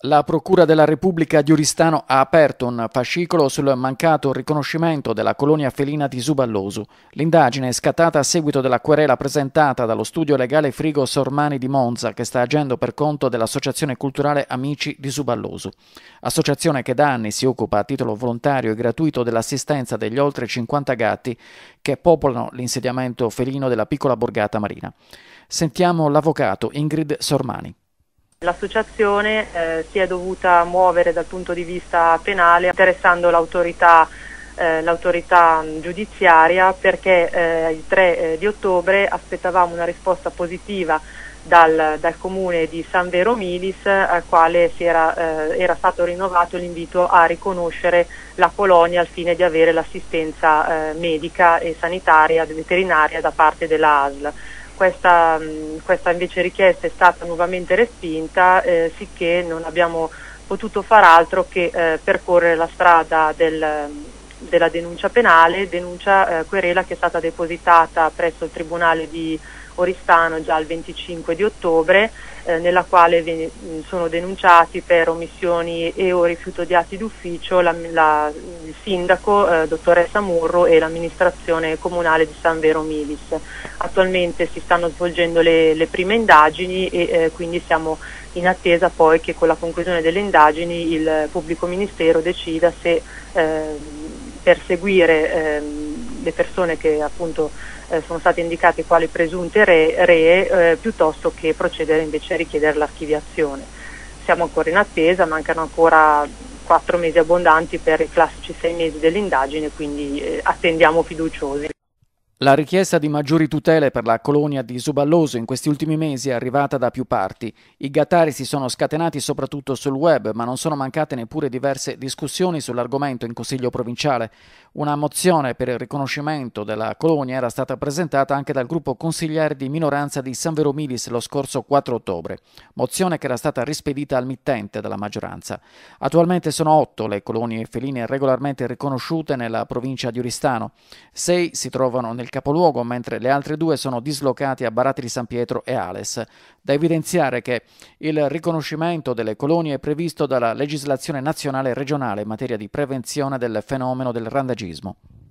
La Procura della Repubblica di Oristano ha aperto un fascicolo sul mancato riconoscimento della colonia felina di Suballosu. L'indagine è scattata a seguito della querela presentata dallo studio legale Frigo Sormani di Monza, che sta agendo per conto dell'Associazione Culturale Amici di Suballosu. Associazione che da anni si occupa a titolo volontario e gratuito dell'assistenza degli oltre 50 gatti che popolano l'insediamento felino della piccola borgata marina. Sentiamo l'avvocato Ingrid Sormani. L'associazione si è dovuta muovere dal punto di vista penale interessando l'autorità giudiziaria perché il 3 di ottobre aspettavamo una risposta positiva dal comune di San Vero Milis, al quale era stato rinnovato l'invito a riconoscere la colonia al fine di avere l'assistenza medica e sanitaria veterinaria da parte della ASL. Questa invece richiesta è stata nuovamente respinta, sicché non abbiamo potuto far altro che percorrere la strada della denuncia penale, querela che è stata depositata presso il Tribunale di Oristano già il 25 di ottobre, nella quale sono denunciati per omissioni e o rifiuto di atti d'ufficio il sindaco, dottoressa Murro, e l'amministrazione comunale di San Vero Milis. Attualmente si stanno svolgendo le prime indagini e quindi siamo in attesa poi che con la conclusione delle indagini il pubblico ministero decida se perseguire le persone che appunto sono state indicate quali presunte ree piuttosto che procedere invece a richiedere l'archiviazione. Siamo ancora in attesa, mancano ancora 4 mesi abbondanti per i classici 6 mesi dell'indagine, quindi attendiamo fiduciosi. La richiesta di maggiori tutele per la colonia di Suballosu in questi ultimi mesi è arrivata da più parti. I gattari si sono scatenati soprattutto sul web, ma non sono mancate neppure diverse discussioni sull'argomento in Consiglio provinciale. Una mozione per il riconoscimento della colonia era stata presentata anche dal gruppo consigliere di minoranza di San Vero Milis lo scorso 4 ottobre, mozione che era stata rispedita al mittente della maggioranza. Attualmente sono 8 le colonie feline regolarmente riconosciute nella provincia di Oristano. 6 si trovano nel capoluogo, mentre le altre 2 sono dislocate a Barate di San Pietro e Ales. Da evidenziare che il riconoscimento delle colonie è previsto dalla legislazione nazionale e regionale in materia di prevenzione del fenomeno del randagismo.